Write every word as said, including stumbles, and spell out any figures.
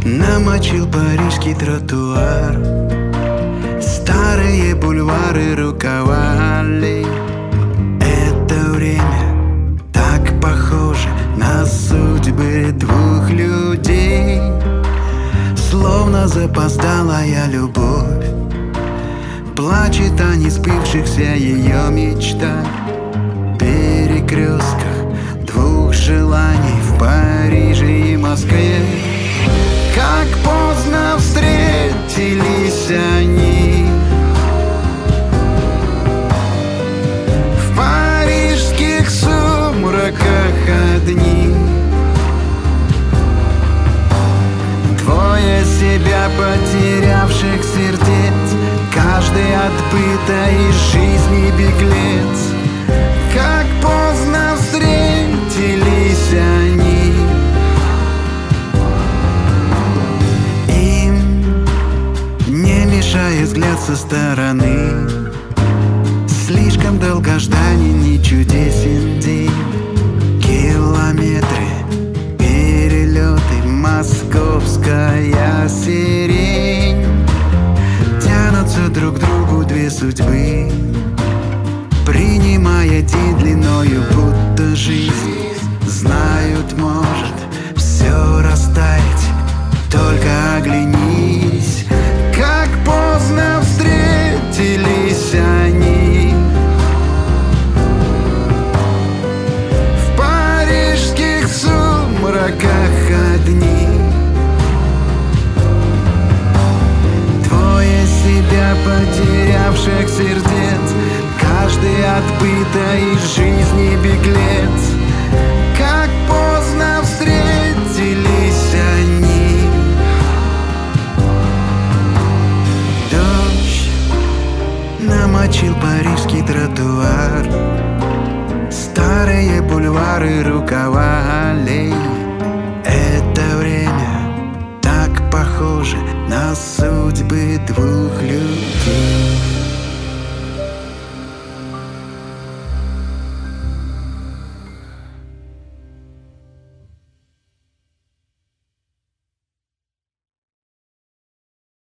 Намочил парижский тротуар, старые бульвары руковали. Это время так похоже на судьбы двух людей, словно запоздалая любовь. Плачет о несбывшихся ее мечтах, перекрестках двух желаний в Париже и Москве. Как поздно встретились они в парижских сумраках одни. Двое себя потерявших сердец, каждый отбытой из жизни беглец. Как поздно встретились они. Им не мешает взгляд со стороны,